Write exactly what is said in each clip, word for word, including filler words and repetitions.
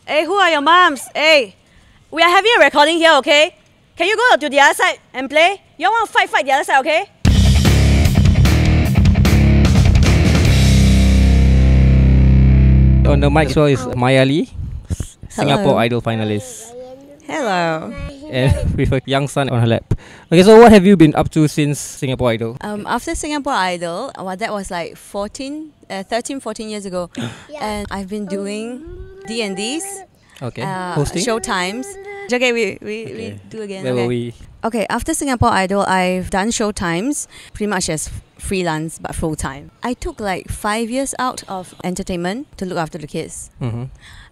Hey, who are your moms? Hey, we are having a recording here, okay? Can you go to the other side and play? You all want to fight, fight the other side, okay? On the mic show is Maia Lee, Singapore Idol finalist. Hello. And with a young son on her lap. Okay, so what have you been up to since Singapore Idol? Um, after Singapore Idol, well, that was like fourteen, uh, thirteen, fourteen years ago. And I've been doing D and Ds, Okay, uh, hosting? show times. Okay, we, we, Okay. we do again. Where okay. were we? Okay, after Singapore Idol, I've done show times pretty much as freelance but full time. I took like five years out of entertainment to look after the kids. Mm-hmm.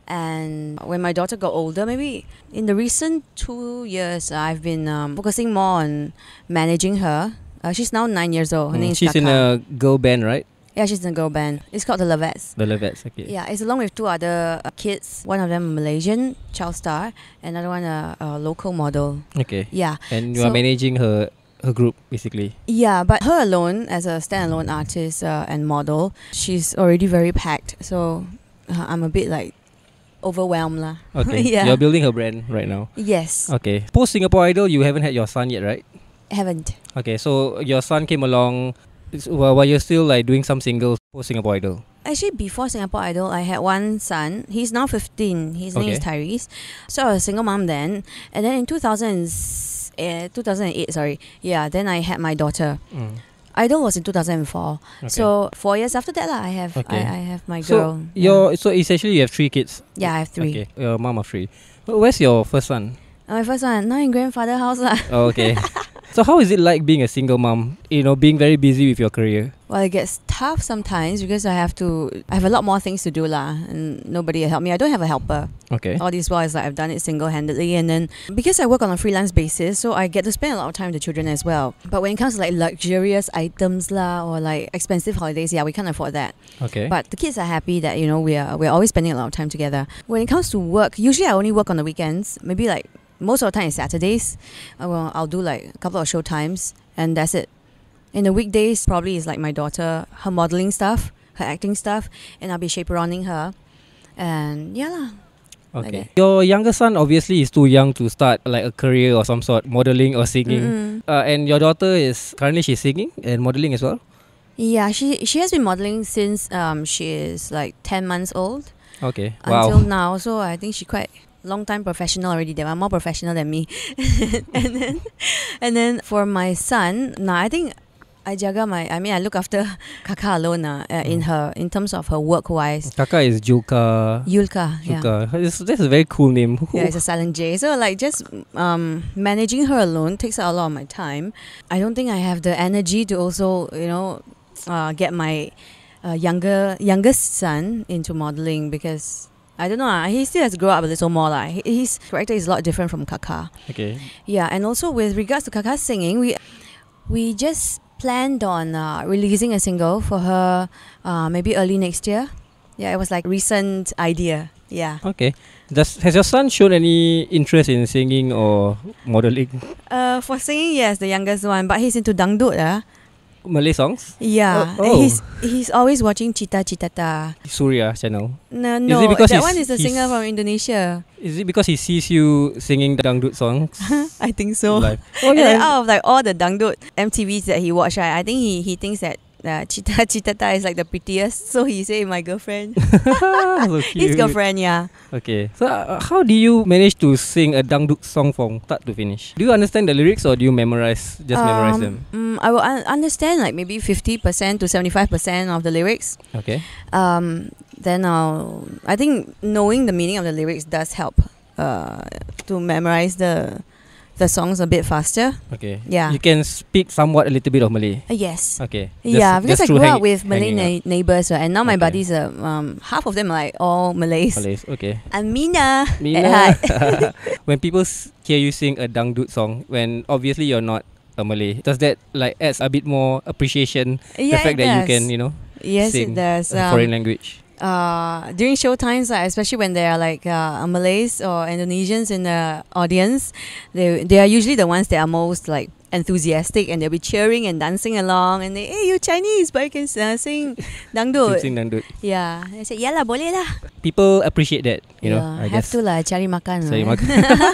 And when my daughter got older, maybe in the recent two years, I've been um, focusing more on managing her. Uh, she's now nine years old. Her Mm, name is she's in Kaka. a girl band, right? Yeah, she's in a girl band. It's called the Lovettes. The Lovettes, okay. Yeah, it's along with two other uh, kids. One of them a Malaysian child star, another one a, a local model. Okay. Yeah. And you So- are managing her her group, basically. Yeah, but her alone as a standalone artist uh, and model, she's already very packed. So uh, I'm a bit like overwhelmed lah. Okay. Yeah. You're building her brand right now. Yes, Okay. Post Singapore Idol, you haven't had your son yet, right? haven't. Okay, so your son came along it's- while while you're still like doing some singles post Singapore Idol. Actually, before Singapore Idol, I had one son. He's now fifteen. His name is Okay. Tyrese. So I was a single mom then. And then in two thousand, uh, two thousand eight, sorry. Yeah, then I had my daughter. Mm. Idol was in two thousand four. Okay. So four years after that, lah, I have Okay. I, I have my So girl. your so essentially you have three kids. yeah. yeah, I have three. Okay, your mom of three. Wh- Where's your first son? Uh, my first one, now in grandfather house. lah. Oh, okay. So how is it like being a single mom? You know, being very busy with your career. Well, it gets tough sometimes because I have to, I have a lot more things to do lah, and nobody will help me. I don't have a helper. Okay. All this while is like I've done it single-handedly, and then because I work on a freelance basis, so I get to spend a lot of time with the children as well. But when it comes to like luxurious items lah, or like expensive holidays, yeah, we can't afford that. Okay. But the kids are happy that you know we are we're always spending a lot of time together. When it comes to work, usually I only work on the weekends. Maybe like most of the time is Saturdays. I will, I'll do like a couple of show times, and that's it. In the weekdays, probably is like my daughter, her modeling stuff, her acting stuff, and I'll be chaperoning her. And yeah lah. Okay. like Your younger son obviously is too young to start like a career or some sort, modeling or singing. Mm-mm. Uh, and your daughter is currently she's singing and modeling as well. Yeah, she she has been modeling since um she is like ten months old Okay. until Wow. now. So I think she quite long time professional already. They are more professional than me. and then and then for my son, nah, I think I jaga my. I mean, I look after Kaka alone uh, uh, in her in terms of her work wise. Kaka is Julka. Yulka, yeah. Julka. That's, that's a very cool name. Yeah, it's a silent J. So like just um, managing her alone takes up a lot of my time. I don't think I have the energy to also you know uh, get my uh, younger youngest son into modeling because I don't know. Uh, he still has to grow up a little more. Like his character is a lot different from Kaka. Okay. Yeah, and also with regards to Kaka's singing, we we just planned on uh, releasing a single for her uh, maybe early next year. Yeah, it was like recent idea. Yeah. Okay. Does has your son shown any interest in singing or modeling? Uh, for singing, yes, the youngest one, but he's into dangdut. Uh. Malay songs? Yeah, Oh, oh. he's he's always watching Cita Citata. Surya channel. No, Is no, it because that he's- one is a he's- singer from Indonesia. Is it because he sees you singing the dangdut songs I think so. live? And then out of like all the dangdut M T Vs that he watched, right, I think he he thinks that uh, Cita Citata is like the prettiest. So he say my girlfriend. So His cute. girlfriend, yeah. Okay. So uh, how do you manage to sing a dangdut song from start to finish? Do you understand the lyrics or do you memorize just memorize Um, them? mm, I will un- understand like maybe fifty percent to seventy-five percent of the lyrics. Okay. Um, then I'll, I think knowing the meaning of the lyrics does help uh, to memorize the the songs a bit faster. Okay. Yeah. You can speak somewhat a little bit of Malay. Uh, yes. Okay. Yeah, Just- because just I through grew hang- up with Malay hanging na- neighbors, right? And now my Okay. buddies are um, half of them are like all Malays. out. Malays. Okay. I'm Mina. Mina. When people s- hear you sing a dangdut song, when obviously you're not a Malay, does that like adds a bit more appreciation? Yeah, the fact it that you does. can, you know, Yes, sing it does. a Um, foreign language. uh, during show times, like, especially when there are like uh, Malays or Indonesians in the audience, they they are usually the ones that are most like enthusiastic and they'll be cheering and dancing along and they, hey, you're Chinese but you can uh, sing dangdut. Sing dangdut. Yeah. I said, yeah lah, boleh lah. People appreciate that, you know. Yeah, I have guess. to lah, cari makan. Cari right? makan.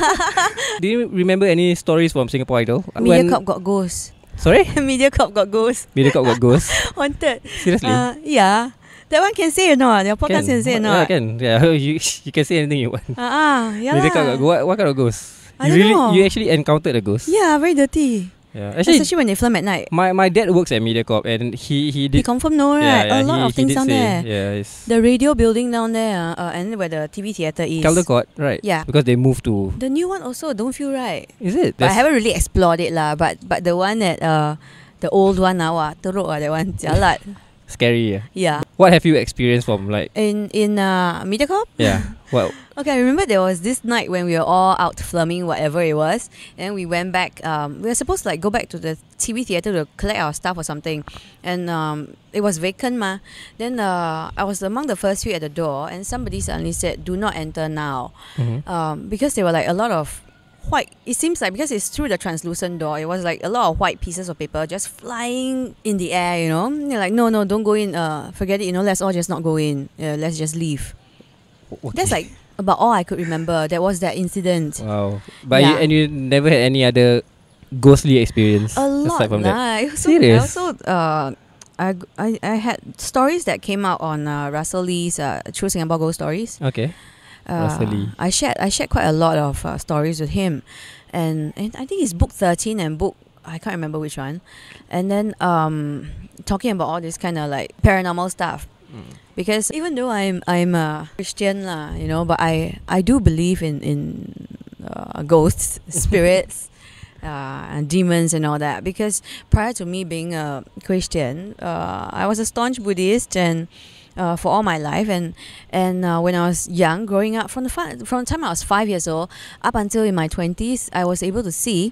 Do you remember any stories from Singapore Idol? Mediacorp got ghosts. Sorry? Mediacorp got ghosts. Mediacorp got ghosts. Haunted. Seriously? Uh, yeah. That one can say or not? Your podcast can, can say or not? Yeah, can. Yeah, you, you can say anything you want. Ah, uh, yeah. Mediacorp got, what, what kind of ghosts? I you don't really, know. You actually encountered a ghost? Yeah, very dirty. Yeah, actually, especially when they film at night. My my dad works at Mediacorp and he he did. He confirm know, right? Yeah, yeah, a lot he, of he things did down say, there. Yeah, it's the radio building down there, uh, and where the T V theatre is. Caldecott, right? Yeah. Because they moved to. The new one also don't feel right. Is it? But I haven't really explored it lah. But but the one that uh, the old one now, ah, teruk ah, that one, jalat. Scary. Yeah. Yeah. What have you experienced from like in in uh, Mediacorp? Yeah. Well. Okay, I remember there was this night when we were all out filming whatever it was, and we went back. Um, we were supposed to like go back to the T V theatre to collect our stuff or something, and um, it was vacant, ma. Then uh, I was among the first few at the door, and somebody suddenly said, "Do not enter now," Mm-hmm. um, because there were like a lot of white. It seems like because it's through the translucent door, it was like a lot of white pieces of paper just flying in the air. You know, and they're like, "No, no, don't go in. Uh, forget it. You know, let's all just not go in. Uh, let's just leave." Okay. That's like about all I could remember. That was that incident. Wow. But Yeah. you, and you never had any other ghostly experience A lot aside from that? lah. I also, Serious? I also uh, I, I, I had stories that came out on uh, Russell Lee's uh, True Singapore Ghost Stories. Okay. Uh, Russell Lee. I shared I shared quite a lot of uh, stories with him, and, and I think it's book thirteen and book I can't remember which one, and then um talking about all this kind of like paranormal stuff. Mm. Because even though I'm I'm a Christian lah, you know, but I I do believe in in uh, ghosts, spirits, uh, and demons and all that. Because prior to me being a Christian, uh, I was a staunch Buddhist and uh, for all my life. And and uh, when I was young, growing up from the fi- from the time I was five years old up until in my twenties, I was able to see,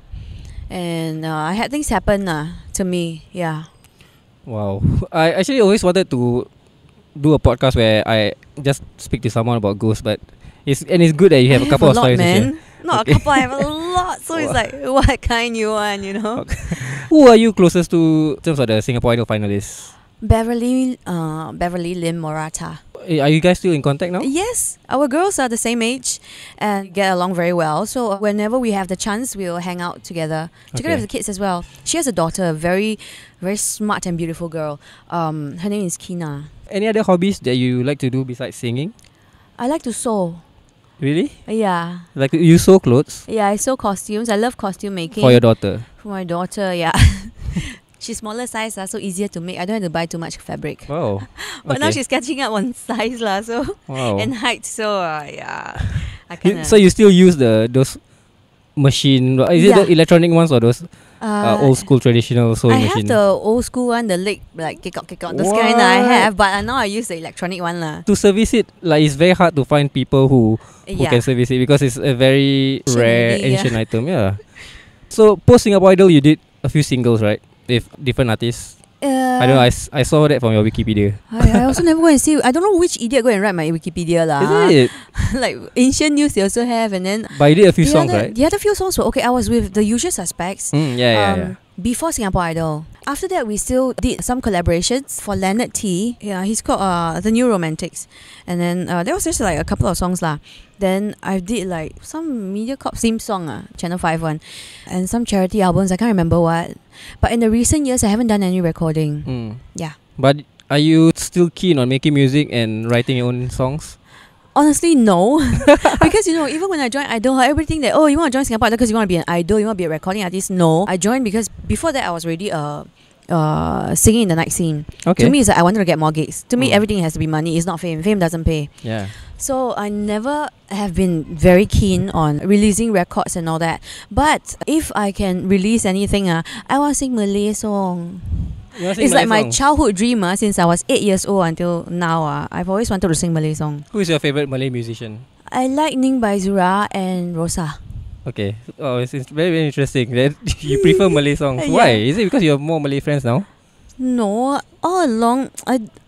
and uh, I had things happen uh, to me. Yeah. Wow. I actually always wanted to do a podcast where I just speak to someone about ghosts, but it's and it's good that you have I a couple have of a lot, stories to share. man. Not Okay. a couple, I have a lot. So it's like, what kind you want, you know? Okay. Who are you closest to in terms of the Singapore Idol finalists? Beverly, uh, Beverly Lim Morata. Eh, Are you guys still in contact now? Yes, our girls are the same age and get along very well. So whenever we have the chance, we'll hang out together. Together Okay. with the kids as well. She has a daughter, a very, very smart and beautiful girl. Um, her name is Kina. Any other hobbies that you like to do besides singing? I like to sew. Really? Yeah. Like you sew clothes Yeah, I sew costumes. I love costume making. for your daughter? For my daughter, yeah. She's smaller size, uh, so easier to make. I don't have to buy too much fabric. Wow. But now Okay. she's catching up on size lah, so Wow. and height. So uh, yeah, I You- kind of. so you still use the those machine? Is it Yeah. the electronic ones or those uh, old school traditional sewing I have machine? the old school one, the leg like kick out, kick out. Those kind I What? have, but uh, now I use the electronic one lah. To service it, like it's very hard to find people who who Yeah. can service it because it's a very Ancient rare already, yeah. ancient item. Yeah. So post Singapore Idol, you did a few singles, right? With different artists. Uh, I don't know. I, s- I saw that from your Wikipedia. I, I also never go and see. I don't know which idiot go and write my Wikipedia lah. Is it? Like ancient news they also have, and then But you did a few the songs, other, right? The other few songs were okay. I was with the Usual Suspects. Mm, yeah, yeah, um, yeah. Before Singapore Idol. After that, we still did some collaborations for Leonard T. Yeah, he's called uh, The New Romantics. And then uh, there was just like a couple of songs lah. Then I did like some Mediacorp theme song, uh, Channel five one. And some charity albums, I can't remember what. But in the recent years, I haven't done any recording. Mm. Yeah. But are you still keen on making music and writing your own songs? Honestly, no. Because, you know, even when I joined Idol, everybody think that, oh, you want to join Singapore Idol because you want to be an idol, you want to be a recording artist. No. I joined because before that, I was already uh, uh, singing in the night scene. Okay. To me, it's like I wanted to get more gigs. To me, Mm. everything has to be money. It's not fame. Fame doesn't pay. Yeah. So I never have been very keen on releasing records and all that. But if I can release anything, uh, I want to sing Malay song. You wanna sing It's like Malay my songs? childhood dream uh, since I was eight years old until now. Uh, I've always wanted to sing Malay song. Who is your favorite Malay musician? I like Ning Baizura and Rosa. Okay. Oh, it's, it's very, very interesting. That you prefer Malay songs. Yeah. Why? Is it because you have more Malay friends now? No, all along, I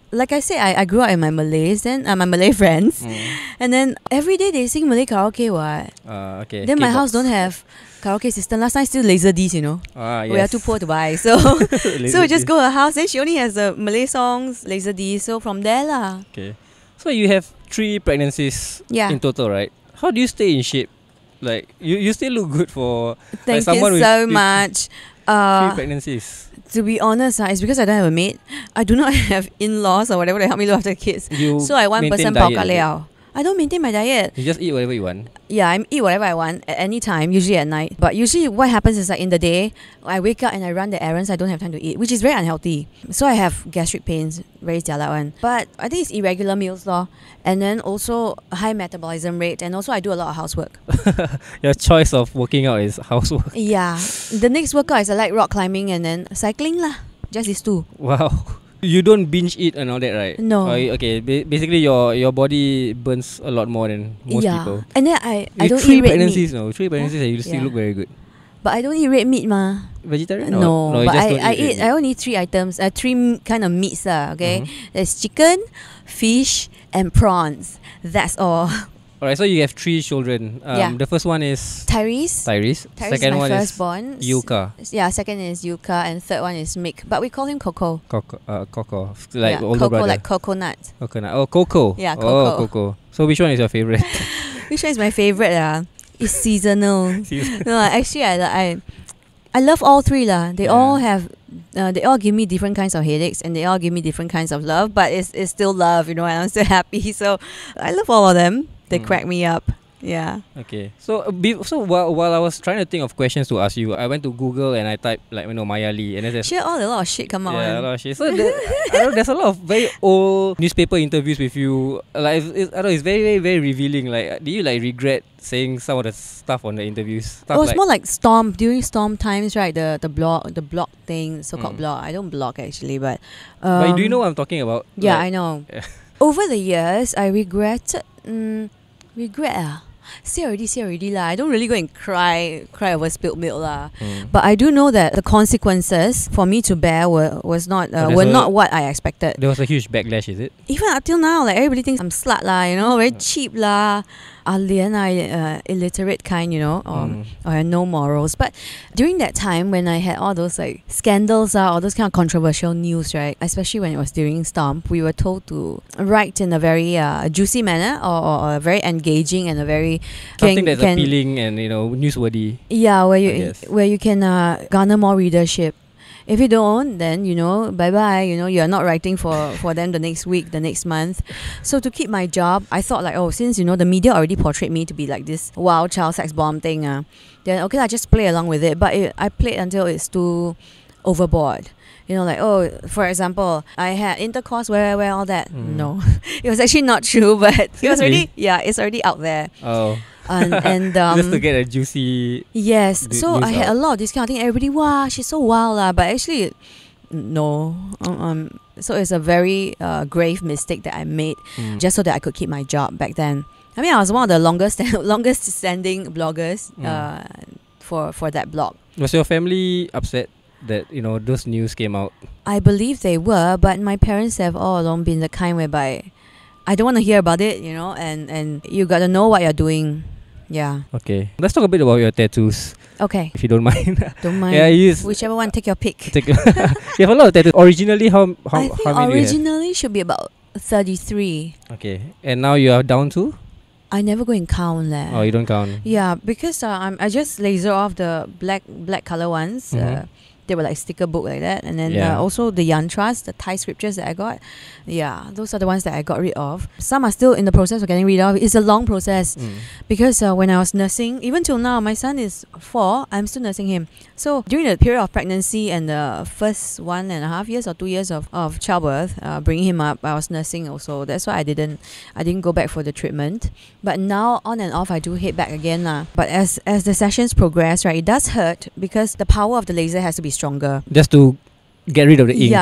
like I said, I, I grew up in my Malays, then uh, my Malay friends, Mm. and then every day they sing Malay karaoke. What? Uh, okay. Then my K-box. house don't have karaoke system. Last time still laser disc, you know. Ah, yes. We are too poor to buy, so Laser so we just disc. go to her house. Then she only has the Malay songs, laser disc. So from there lah. Okay. So you have three pregnancies Yeah. in total, right? How do you stay in shape? Like you, you still look good for Thank someone you with so three- much. three Uh, pregnancies. to be honest, uh, it's because I don't have a maid. I do not have in-laws or whatever to help me look after the kids. You So I one maintain person diet, bao ka is it? liao. I don't maintain my diet. You just eat whatever you want. Yeah, I eat whatever I want at any time, usually at night. But usually what happens is like in the day, I wake up and I run the errands, I don't have time to eat, which is very unhealthy. So I have gastric pains, very jialat one. But I think it's irregular meals lor. And then also high metabolism rate, and also I do a lot of housework. Your choice of working out is housework. Yeah. The next workout is I like rock climbing and then cycling lah. Just these two. Wow. You don't binge eat and all that, right? No. Or you- okay, ba- basically your your body burns a lot more than most yeah. people. And then I, I With don't three eat red pregnancies, meat. no, three pregnancies, and you still Yeah. look very good. But I don't eat red meat ma. Vegetarian? No, no, you but just I, don't I eat red eat I only eat three items, uh, three m- kind of meats lah. Okay, Mhm. there's chicken, fish, and prawns. That's all. Alright, so you have three children. Um, Yeah. The first one is Tyrese. Tyrese. Tyrese Second is my one firstborn. is Yuka. Yeah, second is Yuka, and third one is Mick. But we call him Coco. Coco, uh, Coco, like yeah, older Coco brother. like coconut. Coconut. Oh, Coco. Yeah, Oh, Coco. Coco. So which one is your favorite? Which one is my favorite? Uh? It's seasonal. no, actually, I, I I love all three lah. They Yeah. all have, uh, they all give me different kinds of headaches, and they all give me different kinds of love. But it's it's still love, you know. And I'm still happy. So I love all of them. They Mm. crack me up. Yeah. Okay. So uh, be, so while, while I was trying to think of questions to ask you, I went to Google and I typed like you know Maia Lee, and then there's Share all a lot of shit come out. yeah, a one. lot of shit. So there, I know there's a lot of very old newspaper interviews with you. Like it's, it's, I know it's very very very revealing. Like, do you like regret saying some of the stuff on the interviews? Stuff It was like, more like Stomp during Stomp times, right? The the blog, the blog thing, so-called Mm. blog. I don't blog actually, but um, but do you know what I'm talking about? Yeah, Like, I know. Yeah. Over the years, I regretted. Mm, regret ah. Say already, say already lah. I don't really go and cry, cry over spilled milk lah. Mm. But I do know that the consequences for me to bear were was not uh, Oh, were there's not a- what I expected. There was a huge backlash, is it? Even until now, like everybody thinks I'm slut lah, you know, very Mm. cheap lah, ah lian ah, uh, illiterate kind, you know, or, Mm. or have no morals. But during that time when I had all those like scandals ah, all those kind of controversial news, right, especially when it was during Stomp, we were told to write in a very uh, juicy manner or, or, or very engaging and a very Something can- that's can- appealing and you know newsworthy. yeah, where I you guess. where you can uh, garner more readership. If you don't, then you know, bye bye. You know, you're not writing for for them the next week, the next month. So to keep my job, I thought like, oh, since you know the media already portrayed me to be like this wild child sex bomb thing, uh, then okay, I just play along with it. But it, I played until it's too overboard. You know, like oh, for example, I had intercourse where where all that. Mm. No, it was actually not true, but it was Seriously? already yeah, it's already out there. Oh, And and um, just to get a juicy. yes, d- so news I had out. a lot of this kind of thing. Everybody, wow, she's so wild lah. But actually, no. Um, um, so it's a very uh, grave mistake that I made Mm. just so that I could keep my job back then. I mean, I was one of the longest longest standing bloggers Mm. uh, for for that blog. Was your family upset that you know those news came out? I believe they were, but my parents have all along been the kind whereby I don't want to hear about it, you know, and and you got to know what you're doing. Yeah. Okay, let's talk a bit about your tattoos, Okay. if you don't mind. Don't mind. Yeah, you use- Whichever one, take your pick. Take you have a lot of tattoos. Originally, how how, I think how many do you originally should be about thirty-three. have? Okay, and now you are down to? I never go and count leh. Oh, you don't count. Yeah, because uh, I'm I just laser off the black black color ones. Mhm. Uh, they were like sticker book like that, and then Yeah. uh, also the yantras, the Thai scriptures that I got. Yeah, those are the ones that I got rid of. Some are still in the process of getting rid of. It's a long process Mm. because uh, when I was nursing, even till now, my son is four. I'm still nursing him. So during the period of pregnancy and the first one and a half years or two years of, of childbirth, uh, bringing him up, I was nursing also. That's why I didn't I didn't go back for the treatment. But now on and off, I do hit back again lah. But as as the sessions progress, right, it does hurt because the power of the laser has to be stronger. Just to get rid of the ink. Yeah.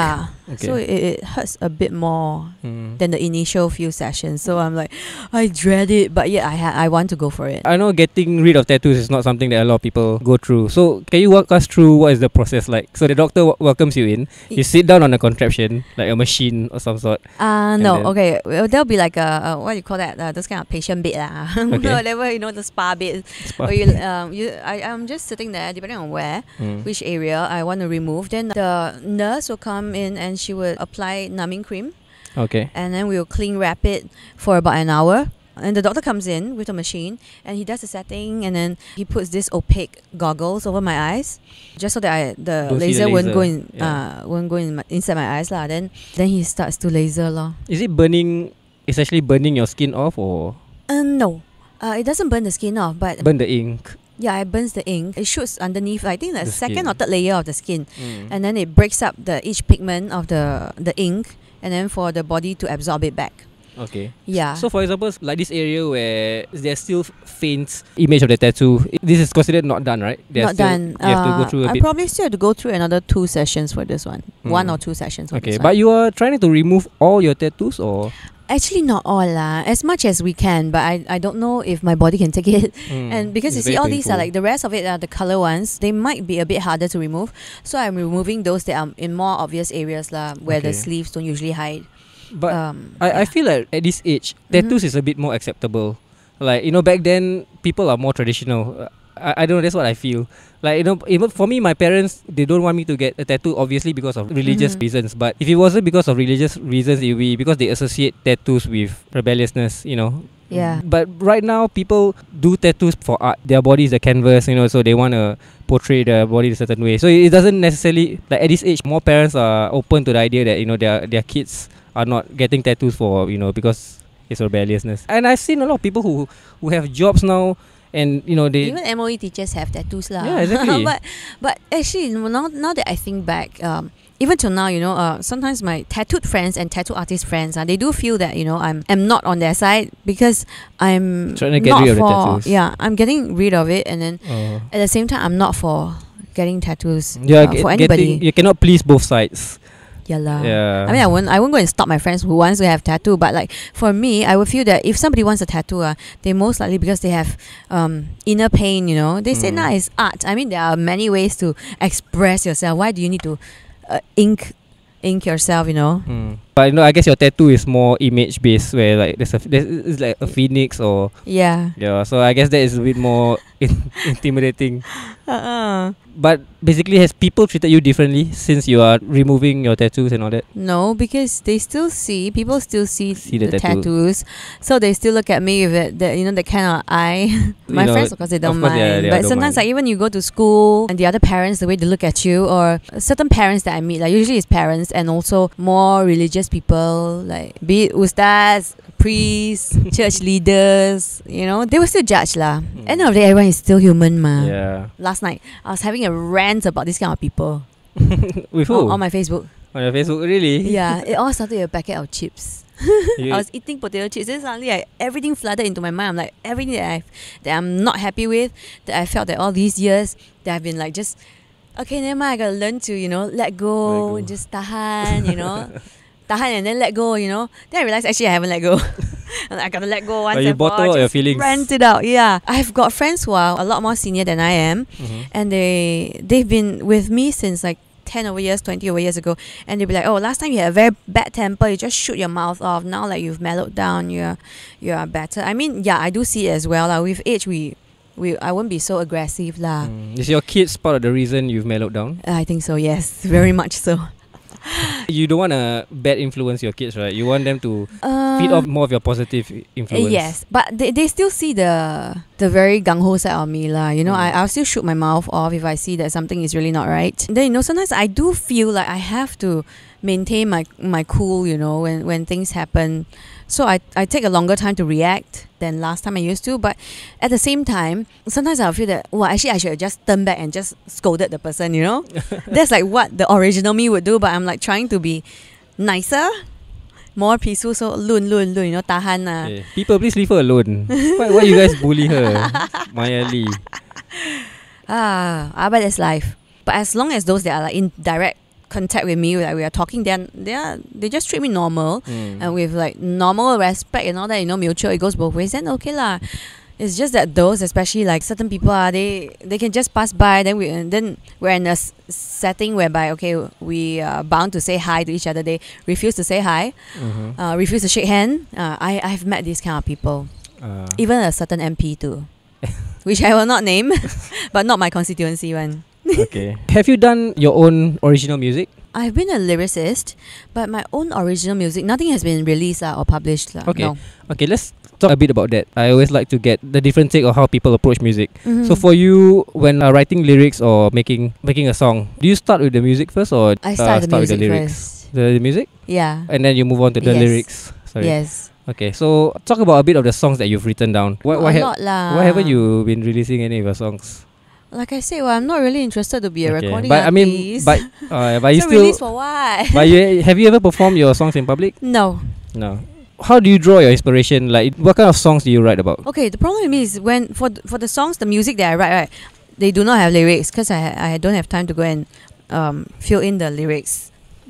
Okay. So it, it hurts a bit more Mm. than the initial few sessions. So I'm like, I dread it, but yeah, I ha- I want to go for it. I know getting rid of tattoos is not something that a lot of people go through. So can you walk us through what is the process like? So the doctor w- welcomes you in. You sit down on a contraption, like a machine or some sort. Uh no, then- okay. Well, there'll be like a, a what do you call that? Uh, those kind of patient bed lah. Okay. Whatever, you know, the spa bed. Spa. Where you, um, you, I, I'm just sitting there, depending on where, Mm. which area I want to remove. Then the nurse will come in and she will apply numbing cream, Okay. and then we will clean wrap it for about an hour. And the doctor comes in with a machine and he does the setting, and then he puts this opaque goggles over my eyes, just so that I, the Don't see laser the won't go laser. in, Yeah. uh, won't go in my, inside my eyes lah. Then then he starts to laser lah. Is it burning? It's actually burning your skin off, or Uh, no, uh, it doesn't burn the skin off, but burn the ink? yeah, it burns the ink. It shoots underneath, I think, the, The second skin. or third layer of the skin, Mm. and then it breaks up the each pigment of the the ink, and then for the body to absorb it back. Okay. Yeah. So for example, like this area where there's still faint image of the tattoo, i- this is considered not done, right? There's not still, done. You have to go Uh, through a I bit. probably still have to go through another two sessions for this one. One Mm. or two sessions. For Okay, this but one. you are trying to remove all your tattoos, or Actually not all lah. As much as we can, but I, I don't know if my body can take it. Mm, And because it's you see, very all these are painful. like the rest of it are the color ones. They might be a bit harder to remove. So I'm removing those that are in more obvious areas lah, where the Okay. sleeves don't usually hide. But um, I, I yeah. feel like at this age, Mhm. tattoos is a bit more acceptable. Like, you know, back then people are more traditional. Uh, I, I don't know, that's what I feel. Like, you know, even for me, my parents, they don't want me to get a tattoo, obviously because of religious Mhm. reasons. But if it wasn't because of religious reasons, it would be because they associate tattoos with rebelliousness, you know. Yeah. But right now, people do tattoos for art. Their body is a canvas, you know, so they want to portray their body in a certain way. So it doesn't necessarily, like at this age, more parents are open to the idea that, you know, their their kids are not getting tattoos for, you know, because it's rebelliousness. And I've seen a lot of people who who have jobs now, and you know they Even M O E teachers have tattoos lah. Yeah, exactly. but but actually now now that I think back, um, even till now, you know, uh, sometimes my tattooed friends and tattoo artist friends, uh, they do feel that, you know, I'm am not on their side because I'm Trying to get not rid of the for tattoos. yeah, I'm getting rid of it, and then uh, at the same time I'm not for getting tattoos yeah, uh, get- for getting- anybody. you cannot please both sides. Yeah lah. Yeah. I mean, I won't, I won't go and stop my friends who wants to have tattoo. But like for me, I would feel that if somebody wants a tattoo, uh, they most likely because they have um, inner pain. You know, they say, Mm. "Nah, it's art." I mean, there are many ways to express yourself. Why do you need to uh, ink, ink yourself? You know. Mm. But you know, I guess your tattoo is more image based, where like there's a there's it's like a phoenix or Yeah. yeah. So I guess that is a bit more in, intimidating. Uh-uh. But basically, has people treated you differently since you are removing your tattoos and all that? No, because they still see people still see, See the the, tattoo. tattoos, so they still look at me with it, the, you know, the kind of eye. My You know, friends, of course, they don't of course, mind. yeah, they but don't sometimes, mind. like even you go to school and the other parents, the way they look at you, or certain parents that I meet, like usually it's parents and also more religious people, like be it ustaz, priests, church leaders. You know, they will still judge lah. Mm. End of the day, everyone is still human, ma. Yeah. Last night, I was having a rant about this kind of people With who? on, on my Facebook. On your Facebook, really? Yeah, it all started with a packet of chips. You- I was eating potato chips. Then suddenly, I, everything flooded into my mind. I'm like, everything that I that I'm not happy with, that I felt that all these years that I've been like just, okay, never mind. I gotta learn to, you know, let go, Let go. just tahan, you know, tahan and then let go, you know. Then I realized actually I haven't let go. And I gotta let go once But you and for all. bottle all your Just feelings. Rant it out. Yeah, I've got friends who are a lot more senior than I am, Mhm. and they they've been with me since like ten over years, twenty over years ago, and they'll be like, oh, last time you had a very bad temper, you just shoot your mouth off. Now like you've mellowed down, you're you are better. I mean, yeah, I do see it as well. Like, with age, we we I won't be so aggressive lah. Mm. Is your kids part of the reason you've mellowed down? I think so. Yes, very much so. You don't want to bad influence your kids, right? You want them to Uh, feed off more of your positive i- influence. Yes, but they, they still see the the very gung ho side of me lah. You know, Mm. I I'll still shoot my mouth off if I see that something is really not right. Then you know, sometimes I do feel like I have to maintain my my cool. You know, when when things happen, so I I take a longer time to react than last time I used to. But at the same time, sometimes I feel that well, actually I should have just turned back and just scolded the person. You know, that's like what the original me would do. But I'm like trying to be nicer, more peaceful. So lun lun lun, you know, tahan lah. Okay. People, please leave her alone. why, why you guys bully her? Maia Lee. Ah, ah, but that's life. But as long as those that are like in direct contact with me, like we are talking, then they are they just treat me normal Mm. and with like normal respect and all that, you know, mutual, it goes both ways, then okay lah. It's just that those, especially like certain people are, they they can just pass by, then we then we're in a s- setting whereby okay, we are bound to say hi to each other. They refuse to say hi, Mhm. uh, refuse to shake hand. uh, I, I've met these kind of people, Uh, even a certain M P too, which I will not name, but not my constituency one. okay. Have you done your own original music? I've been a lyricist, but my own original music, nothing has been released uh, or published. Uh, Okay. No. Okay, let's talk a bit about that. I always like to get the different take of how people approach music. Mhm. So for you, when uh, writing lyrics or making making a song, do you start with the music first or I uh, start the start with music the lyrics? first. The, the music, Yeah. and then you move on to the Yes. lyrics. Sorry. Yes. Okay, so talk about a bit of the songs that you've written down. Why, Not why, a ha- lot lah. why haven't you been releasing any of your songs? Like I said, well, I'm not really interested to be a Okay, recording but I mean, artist. but uh, but you so still. release for what? But you, have you ever performed your songs in public? No. No. How do you draw your inspiration? Like, what kind of songs do you write about? Okay, the problem with me is when for th- for the songs, the music that I write, right, they do not have lyrics because I I don't have time to go and um, fill in the lyrics.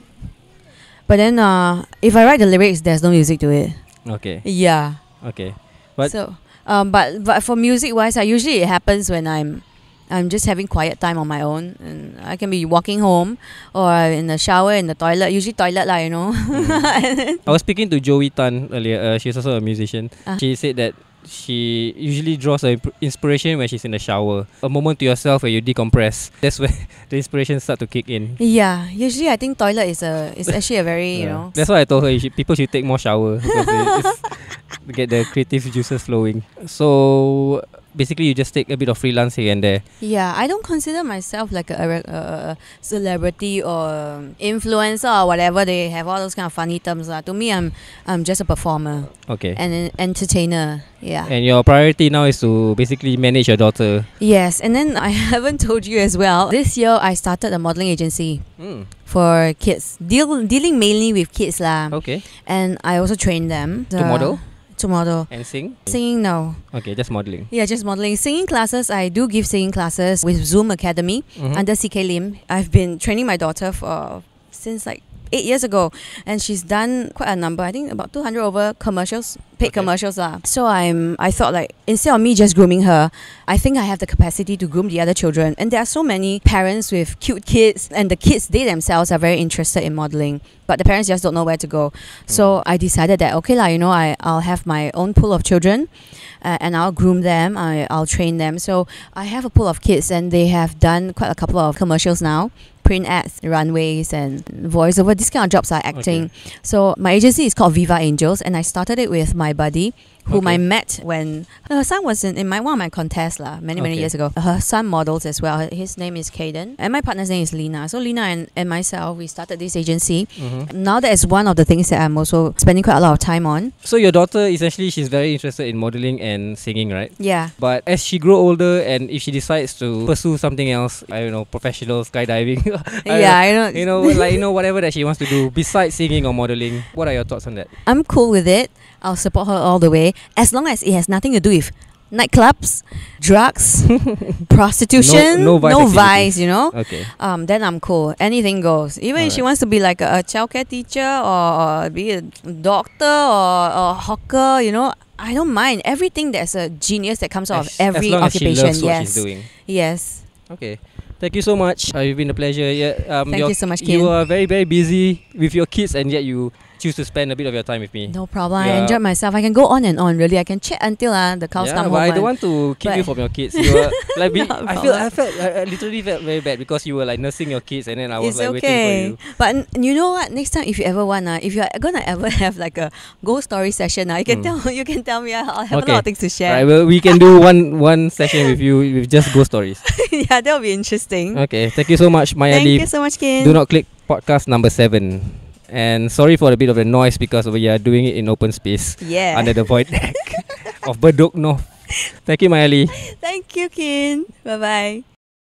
But then, uh, if I write the lyrics, there's no music to it. Okay. Yeah. Okay. But so, um, but but for music wise, I usually it happens when I'm I'm just having quiet time on my own, and I can be walking home or in the shower, in the toilet. Usually toilet lah, you know. Mm. I was speaking to Joey Tan earlier. Uh, she's also a musician. Ah. She said that she usually draws her imp- inspiration when she's in the shower. A moment to yourself where you decompress. That's where the inspiration start to kick in. Yeah, usually I think toilet is a is actually a very you Yeah. know. That's why I told her you should, people should take more shower because it- it's, to get the creative juices flowing. So basically, you just take a bit of freelance here and there. Yeah, I don't consider myself like a, a, a celebrity or influencer or whatever. They have all those kind of funny terms. Uh. To me, I'm I'm just a performer Okay. and an entertainer. Yeah. And your priority now is to basically manage your daughter. Yes, and then I haven't told you as well. This year, I started a modeling agency Mm. for kids, deal dealing mainly with kids lah. Okay. And I also train them To model? To model. And sing? Singing, no. Okay, just modeling. Yeah, just modeling. Singing classes, I do give singing classes with Zoom Academy Mhm. under C K Lim. I've been training my daughter for since like eight years ago, and she's done quite a number. I think about two hundred over commercials, paid Okay. commercials lah. So I'm, I thought like instead of me just grooming her, I think I have the capacity to groom the other children. And there are so many parents with cute kids, and the kids they themselves are very interested in modeling, but the parents just don't know where to go. So I decided that okay lah, you know, I I'll have my own pool of children. Uh, and I'll groom them, I, I'll train them. So I have a pool of kids, and they have done quite a couple of commercials now, print ads, runways, and voiceover. These kind of jobs are acting. So my agency is called Viva Angels, and I started it with my buddy, whom Okay. I met when her son was in, in my one of my contests lah, many many Okay. years ago. Her son models as well. His name is Caden, and my partner's name is Lina. So Lina and, and myself, we started this agency. Mhm. Now that is one of the things that I'm also spending quite a lot of time on. So your daughter, essentially, she's very interested in modeling and singing, right? Yeah. But as she grow older and if she decides to pursue something else, I don't know, professional skydiving, I Yeah, don't I know. know, you know, like you know, whatever that she wants to do besides singing or modeling, what are your thoughts on that? I'm cool with it. I'll support her all the way, as long as it has nothing to do with nightclubs, drugs, prostitution, No- no vice activity. vice, you know. Okay. Um, then I'm cool. Anything goes. Even if she Alright. wants to be like a, a childcare teacher or, or be a doctor or, or hawker, you know, I don't mind. Everything that's a genius that comes out As, of every as long occupation. as she loves what yes. she's doing. Yes. Okay. Thank you so much. Uh, it's been a pleasure. Yeah. Um, Thank your- you so much, You Kin. are very, very busy with your kids, and yet you choose to spend a bit of your time with me. No problem. I Yeah. enjoyed myself. I can go on and on. Really, I can chat until uh, the cows Yeah, come but home. I don't one. want to keep But- you from your kids. You were like, be, No I feel, problem. I felt, I, I literally felt very bad because you were like nursing your kids, and then I was It's like okay. waiting for you. But n- you know what? Next time, if you ever want, uh, if you're gonna ever have like a ghost story session, uh, you can Mm. tell you can tell me. uh, I'll have Okay. a lot of things to share. Right, well, we can do one one session with you with just ghost stories. Yeah, that'll be interesting. Okay, thank you so much, Maia Thank Lee. you so much, Kin. Do not click podcast number seven. And sorry for a bit of the noise because we are doing it in open space Yeah. under the void deck of Bedok North. Thank you, Maia Lee. Thank you, Kin. Bye bye.